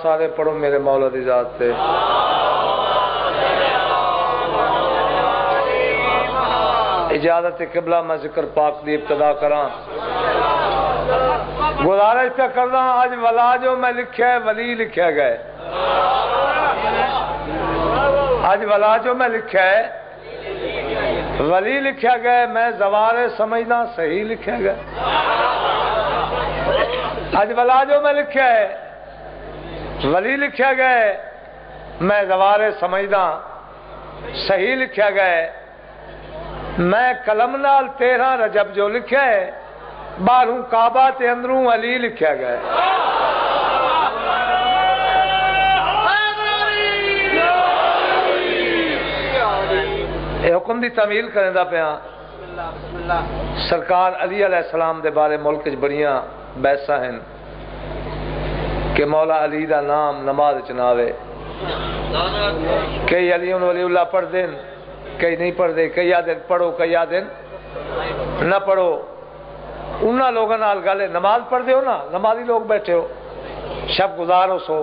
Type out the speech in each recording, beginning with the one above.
سارے پڑھو میرے مولا دی ذات سے. اجازت قبلہ میں ذکر پاک دی ابتدا کراں. گزارش پہ کرنا آج ولا جو میں لکھیا ہے ولی لکھیا گئے. آج ولا جو میں لکھیا ہے ولی لکھیا گئے. میں زوار سمجھنا صحیح لکھیا گئے. آج ولا جو میں لکھیا ہے ولی لکھیا گئے. میں زوار سمجھنا صحیح لکھیا گئے. میں قلم نال 13 رجب جو لکھیا ہے 12 کعبہ تے اندروں علی لکھیا گئے. اے حکم دی تعمیل کریں دا پیا. سرکار علی علیہ السلام دے بارے ملک وچ بڑیاں بحثاں ہیں کہ مولا علی دا نام نماز چ نہ آوے. کئی علی ولی اللہ پڑھ دین, کئی نہیں پڑھ دے. کئی آدھن پڑھو, کئی آدھن نہ پڑھو. انہاں لوگوں نال گل ہے نماز پڑھ دے ہو نا, نمازی لوگ بیٹھے ہو, شب گزارو سو.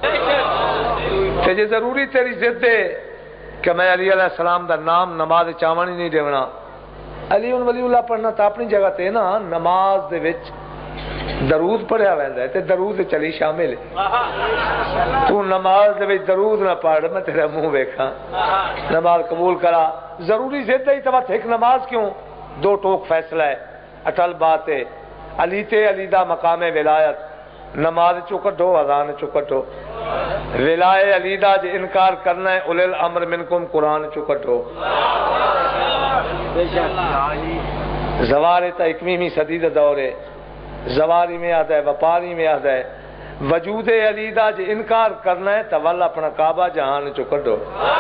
تے جے ضروری تیری ضد ہے کہ میں علی علیہ السلام دا نام نماز چاون ہی نہیں دیونا. علی ولی اللہ پڑھنا تا اپنی جگہ تے نا. نماز دے وچ درود پڑھیا ویندا ہے تے درود چلی شامل ہے. تو نماز دے وچ درود نہ پڑھ میں تیرا منہ ویکھاں. نماز قبول کرا. ضروری ضد ہے تو ایک نماز کیوں؟ 2 ٹوک فیصلہ ہے, اٹل بات ہے. علی تے علی دا مقام ولایت نماز چکٹو اذان چکٹو. ولائے علی دا جے انکار کرنا ہے اولل امر منکم قرآن چکٹو. زوار تا 21ویں صدی دا دور ہے. زواری میں آتا ہے, وپاری میں آتا ہے. وجود علی دا جے انکار کرنا ہے تو ول اپنا کعبہ جہان چکٹو.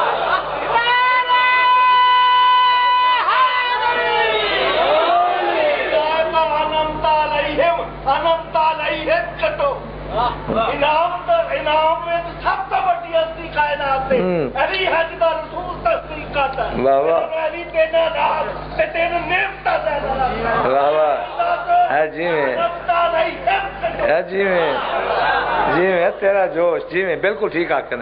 جی میں تیرا جوش جی میں بالکل ٹھیک آکھنا.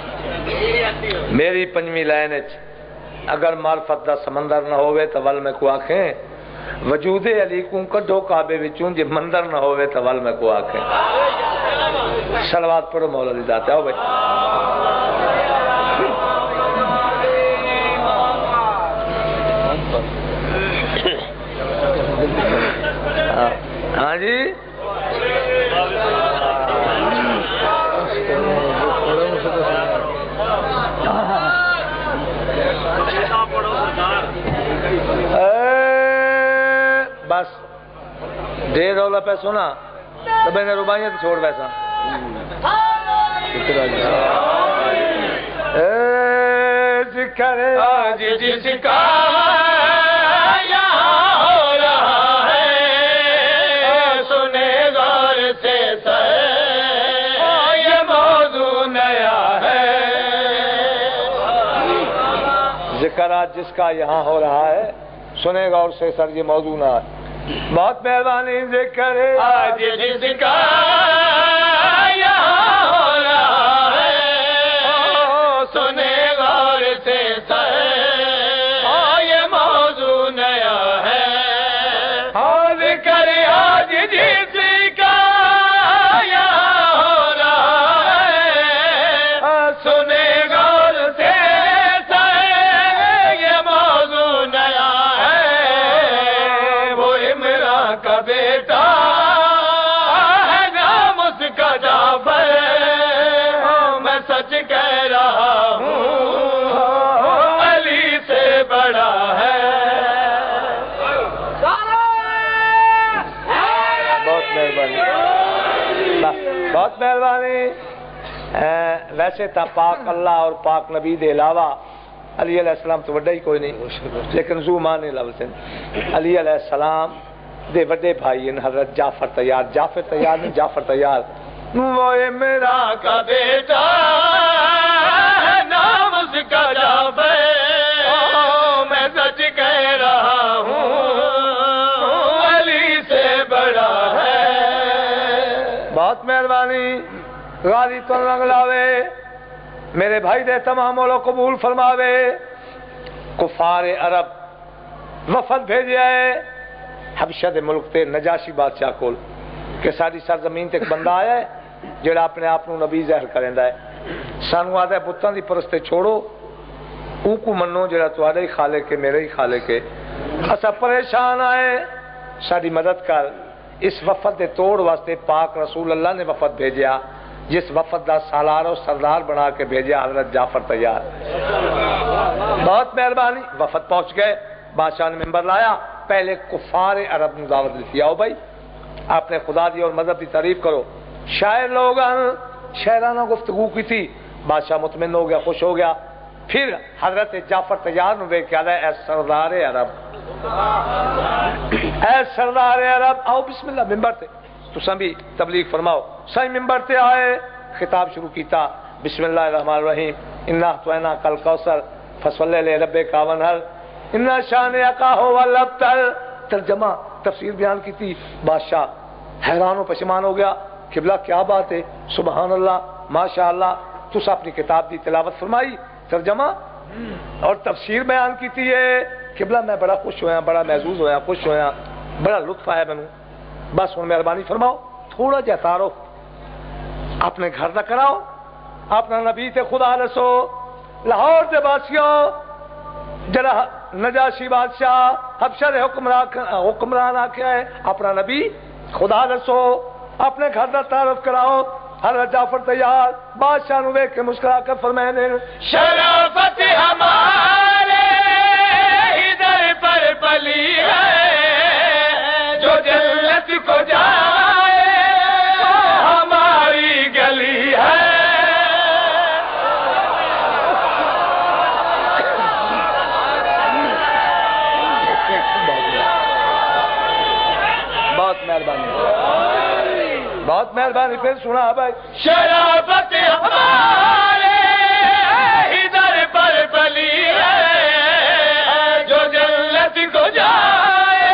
میری 5ویں لائن اگر معرفت دا سمندر نہ ہوئے تو ول میں کو آکھیں وجود علی کو کڈو کعبے وچوں. جے مندر نہ ہوئے تو ول میں کو آکھیں. صلوات پڑھو مولا دی ذات. آؤ بھائی. ہاں جی بس ڈیر رولا پہ سنا تو میں نے ربائیاں تو چھوڑ ویسا. ذکر آج جس کا ذکر جس کا یہاں ہو رہا ہے سنے گا اور سے سر یہ موضوع نہ ہے. بہت مہربانی. ذکر آج جس کا یہاں ہو رہا ہے سنے گا اور سے سر یہ موضوع نیا ہے. ذکر آج جس کا یہاں ہو رہا ہے سنے گا اور سے بہت مہربانی. ویسے تا پاک اللہ اور پاک نبی دے علاوہ علی علیہ السلام تو وڈا ہی کوئی نہیں, لیکن زو مانے لفظ علی علیہ السلام دے وڈے بھائی ہیں حضرت جعفر طیار. جعفر طیار نہیں, جعفر طیار. وہ میرا کا بیٹا نام اس کا جعفر میں سچ کہہ رہا ہوں علی سے بڑا ہے. بہت مہربانی. غازی تو کن رنگ لاوے میرے بھائی دے تمام مولو قبول فرماوے کفار عرب وفد بھیجیا ہے حبشہ دے ملک تے نجاشی بادشاہ کول کہ ساری سرزمین تے ایک بندہ آیا ہے جڑا اپنے آپ نو نبی ظاہر کریندا ہے سانو آدا ہے بتاں دی پرستے چھوڑو او کو منو جڑا تواڈے ہی خالق ہے میرے ہی خالق ہے اسا پریشان آئے ساری مدد کر اس وفد دے توڑ واسطے پاک رسول اللہ نے وفد بھیجیا جس وفد دا سالار و سردار بنا کے بھیجا حضرت جعفر طیار بہت مہربانی وفد پہنچ گئے بادشاہ نے ممبر لایا پہلے کفار عرب نے دعوت دی آؤ بھائی آپ نے خدا دی اور مذہب کی تعریف کرو شاعر لوگ شاعرانہ گفتگو کی تھی بادشاہ مطمئن ہو گیا خوش ہو گیا پھر حضرت جعفر طیار نے دیکھ کے آیا اے سردار عرب اے سردار عرب آؤ بسم اللہ ممبر تے تساں بھی تبلیغ فرماؤ صحیح ممبر تے آئے خطاب شروع کیتا بسم اللہ الرحمن الرحیم انا اعطیناک کل کوثر فصلی لربک وانحر ان شانئک هو الابتر ترجمہ تفسیر بیان کی تھی بادشاہ حیران و پشیمان ہو گیا قبلہ کیا بات ہے سبحان اللہ ماشاء اللہ تس اپنی کتاب دی تلاوت فرمائی ترجمہ اور تفسیر بیان کی تھی قبلہ میں بڑا خوش ہویا بڑا محظوظ ہویا خوش ہویا بڑا لطف آیا مینوں بس ہن مہربانی فرماؤ تھوڑا جہا تعارف اپنے گھر دا کراؤ اپنا نبی تے خدا رسو لاہور دے باسیوں جڑا نجاشی بادشاہ حبشہ دے حکمران آکھیا ہے اپنا نبی خدا رسو اپنے گھر دا تعارف کراؤ حضرت جعفر طیار بادشاہ نو دیکھ کے مسکرا کر فرمائے نے شرافت ہمارے ادھر پر پلی ہے جو جنت کو جائے ہماری گلی ہے بہت مہربانی بہت مہربانی پھر سنا بھائی شرافت ہمارے ادھر پر پلی ہے جو جنت کو جائے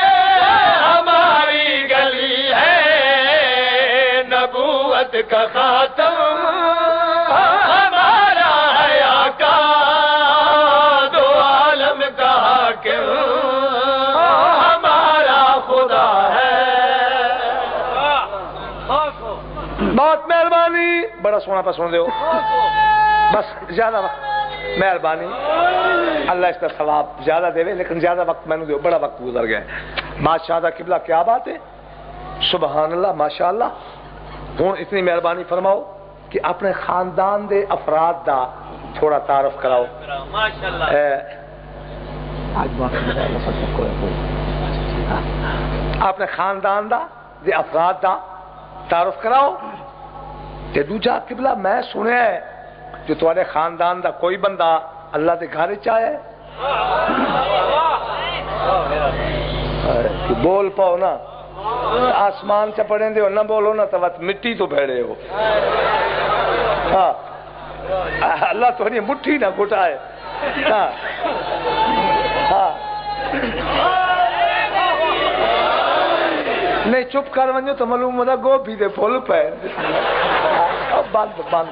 ہماری گلی ہے نبوت کا خاتم ہمارا ہے آقا دو عالم کا حاکم ہمارا خدا ہے بہت مہربانی بڑا سونا پہ سن دو بس زیادہ وقت مہربانی اللہ اس کا ثواب زیادہ دے لیکن زیادہ وقت میں نے دو بڑا وقت گزر گیا بادشاہ دا قبلہ کیا بات ہے سبحان اللہ ماشاء اللہ ہوں اتنی مہربانی فرماؤ کہ اپنے خاندان دے افراد دا تھوڑا تعارف کراؤ اپنے خاندان دا دے افراد دا تعارف کراؤ تے دوجا قبلہ میں سنیا ہے جو تمہارے خاندان دا کوئی بندہ اللہ دے گھر چاہے بول پاؤ نا آسمان سے پڑھیں دے نہ بولو نا تو مٹی تو بھیڑے ہو ہاں اللہ تو نہیں مٹھی نہ گھٹائے ہاں ہاں نہیں چپ کر ونجو تو معلوم ہوتا گوبھی دے پھول پے بند بند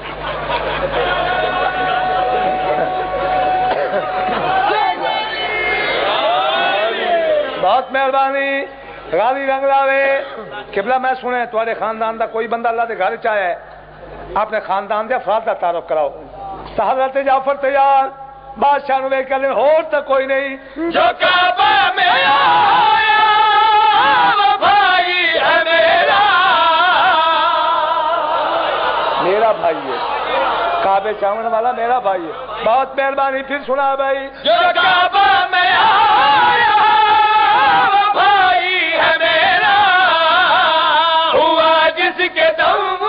بہت مہربانی غازی رنگ لاوے قبلہ میں سنے تمہارے خاندان دا کوئی بندہ اللہ دے گھر چاہے ہے اپنے خاندان دے افراد دا تعارف کراؤ حضرت جعفر طیار بادشاہ نو ویکھ کے ہور تو کوئی نہیں جو کعبہ میں آیا وہ بھائی ہے میرا بھائی ہے کعبے چاہنے والا میرا بھائی ہے بہت مہربانی پھر سنا بھائی جو کعبہ میں آیا وہ بھائی ہے میرا ہوا جس کے دم